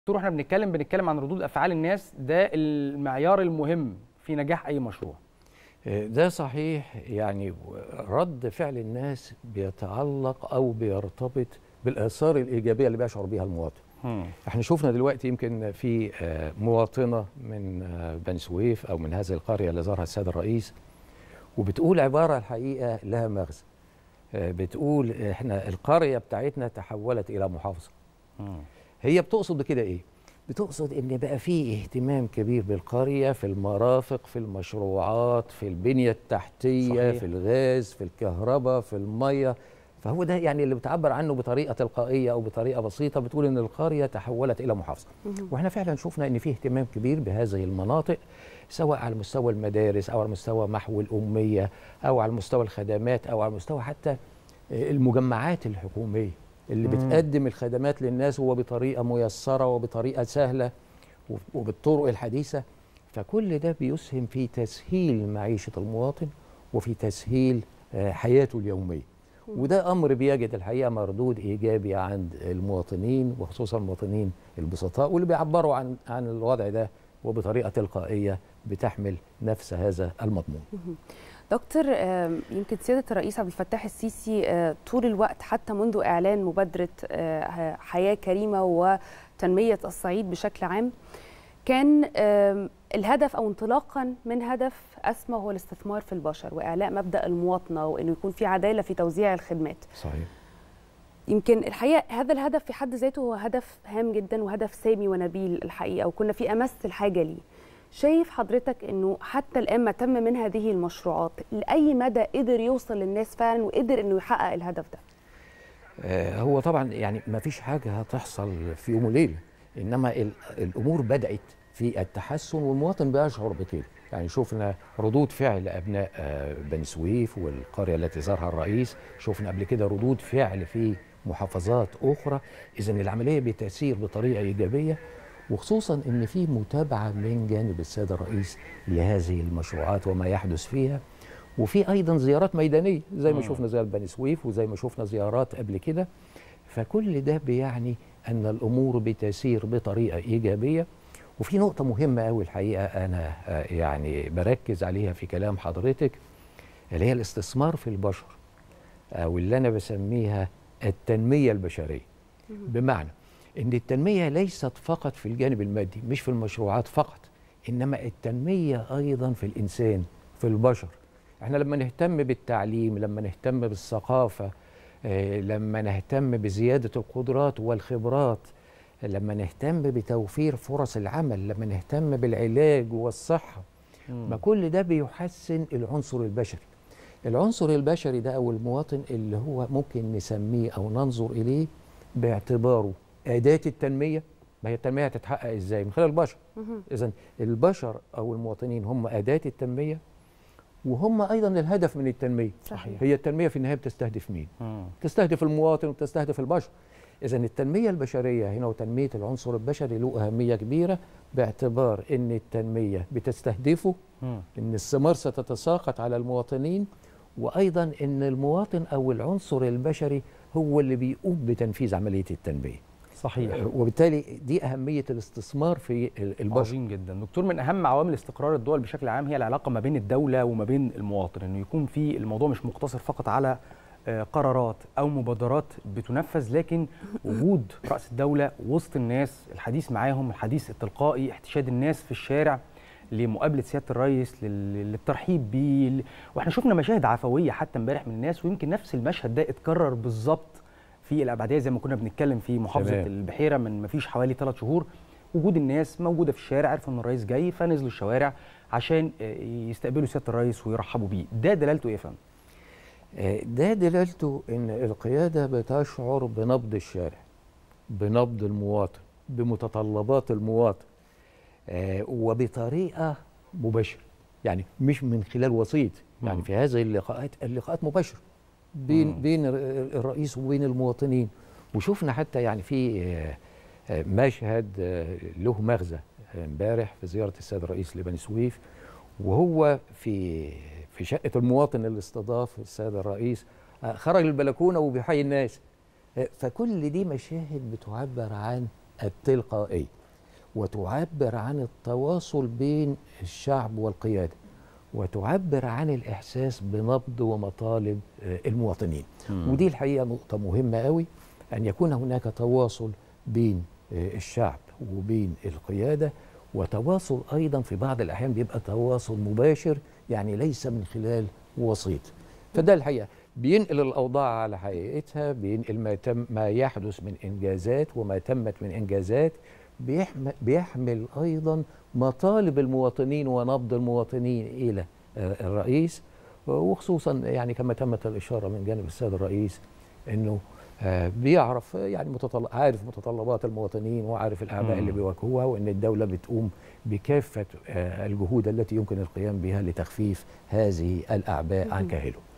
دكتور، احنا بنتكلم عن ردود افعال الناس، ده المعيار المهم في نجاح اي مشروع. ده صحيح. يعني رد فعل الناس بيتعلق او بيرتبط بالاثار الايجابيه اللي بيشعر بيها المواطن. احنا شفنا دلوقتي يمكن في مواطنه من بني سويف او من هذه القريه اللي زارها السيد الرئيس، وبتقول عباره الحقيقه لها مغزى. بتقول احنا القريه بتاعتنا تحولت الى محافظه. هي بتقصد بكده ايه؟ بتقصد ان بقى فيه اهتمام كبير بالقريه، في المرافق، في المشروعات، في البنيه التحتيه، صحيح. في الغاز، في الكهرباء، في الميه. فهو ده يعني اللي بتعبر عنه بطريقه تلقائيه او بطريقه بسيطه، بتقول ان القريه تحولت الى محافظه. واحنا فعلا شفنا ان فيه اهتمام كبير بهذه المناطق، سواء على مستوى المدارس او على مستوى محو الاميه او على مستوى الخدمات او على مستوى حتى المجمعات الحكوميه اللي بتقدم الخدمات للناس وبطريقه ميسره وبطريقه سهله وبالطرق الحديثه. فكل ده بيسهم في تسهيل معيشه المواطن وفي تسهيل حياته اليوميه. وده امر بيجد الحقيقه مردود ايجابي عند المواطنين، وخصوصا المواطنين البسطاء واللي بيعبروا عن الوضع ده وبطريقه تلقائيه بتحمل نفس هذا المضمون. دكتور، يمكن سيادة الرئيس عبد الفتاح السيسي طول الوقت حتى منذ إعلان مبادرة حياة كريمة وتنمية الصعيد بشكل عام كان الهدف أو انطلاقا من هدف أسمى هو الاستثمار في البشر وإعلاء مبدأ المواطنة وإنه يكون في عدالة في توزيع الخدمات. صحيح. يمكن الحقيقة هذا الهدف في حد ذاته هو هدف هام جدا وهدف سامي ونبيل الحقيقة، وكنا في أمس الحاجة ليه. شايف حضرتك انه حتى الان ما تم من هذه المشروعات لاي مدى قدر يوصل للناس فعلا وقدر انه يحقق الهدف ده؟ هو طبعا يعني ما فيش حاجه هتحصل في يوم وليله، انما الامور بدات في التحسن والمواطن بيشعر بكده. يعني شفنا ردود فعل ابناء بني سويف والقريه التي زارها الرئيس، شفنا قبل كده ردود فعل في محافظات اخرى. اذا العمليه بتسير بطريقه ايجابيه، وخصوصا ان في متابعه من جانب السيد الرئيس لهذه المشروعات وما يحدث فيها، وفي ايضا زيارات ميدانيه زي ما شفنا زياره بني سويف وزي ما شفنا زيارات قبل كده. فكل ده بيعني ان الامور بتسير بطريقه ايجابيه. وفي نقطه مهمه قوي الحقيقه انا يعني بركز عليها في كلام حضرتك، اللي هي الاستثمار في البشر، او اللي انا بسميها التنميه البشريه. بمعنى إن التنمية ليست فقط في الجانب المادي، مش في المشروعات فقط، إنما التنمية أيضا في الإنسان، في البشر. إحنا لما نهتم بالتعليم، لما نهتم بالثقافة، لما نهتم بزيادة القدرات والخبرات، لما نهتم بتوفير فرص العمل، لما نهتم بالعلاج والصحة، ما كل ده بيحسن العنصر البشري. العنصر البشري ده أو المواطن اللي هو ممكن نسميه أو ننظر إليه باعتباره أداة التنمية. ما هي التنمية هتتحقق إزاي؟ من خلال البشر. إذن البشر أو المواطنين هم أداة التنمية، وهم أيضا الهدف من التنمية. صحيح. هي التنمية في النهاية بتستهدف مين؟ تستهدف المواطن وتستهدف البشر. إذن التنمية البشرية هنا وتنمية العنصر البشري له أهمية كبيرة، باعتبار أن التنمية بتستهدفه، أن الثمار ستتساقط على المواطنين، وأيضا أن المواطن أو العنصر البشري هو اللي بيقوم بتنفيذ عملية التنمية. صحيح. وبالتالي دي أهمية الاستثمار في البشر. عظيم جدا دكتور. من أهم عوامل استقرار الدول بشكل عام هي العلاقة ما بين الدولة وما بين المواطن، إنه يكون في الموضوع مش مقتصر فقط على قرارات أو مبادرات بتنفذ، لكن وجود رأس الدولة وسط الناس، الحديث معاهم، الحديث التلقائي، احتشاد الناس في الشارع لمقابله سياده الرئيس، للترحيب بيه. واحنا شفنا مشاهد عفويه حتى امبارح من الناس، ويمكن نفس المشهد ده اتكرر بالظبط في الابعديه زي ما كنا بنتكلم في محافظه البحيره من ما فيش حوالي 3 شهور. وجود الناس موجوده في الشارع، عرفوا ان الرئيس جاي فنزلوا الشوارع عشان يستقبلوا سياده الرئيس ويرحبوا بيه. ده دلالته ايه يا فندم؟ ده دلالته ان القياده بتشعر بنبض الشارع، بنبض المواطن، بمتطلبات المواطن، وبطريقه مباشره، يعني مش من خلال وسيط. يعني في هذه اللقاءات مباشره بين الرئيس وبين المواطنين. وشفنا حتى يعني في مشهد له مغزى امبارح في زياره السيد الرئيس لبني سويف، وهو في شقه المواطن اللي استضاف السيد الرئيس، خرج البلكونه وبيحيي الناس. فكل دي مشاهد بتعبر عن التلقائية، وتعبر عن التواصل بين الشعب والقيادة، وتعبر عن الإحساس بنبض ومطالب المواطنين. ودي الحقيقة نقطة مهمة قوي، أن يكون هناك تواصل بين الشعب وبين القيادة، وتواصل أيضا في بعض الأحيان بيبقى تواصل مباشر، يعني ليس من خلال وسيط. فده الحقيقة بينقل الأوضاع على حقيقتها، بينقل ما يحدث من إنجازات وما تمت من إنجازات، بيحمل أيضا مطالب المواطنين ونبض المواطنين إلى الرئيس، وخصوصا يعني كما تمت الإشارة من جانب السيد الرئيس أنه بيعرف يعني عارف متطلبات المواطنين وعارف الأعباء اللي بيواجهوها، وأن الدولة بتقوم بكافة الجهود التي يمكن القيام بها لتخفيف هذه الأعباء عن كاهله.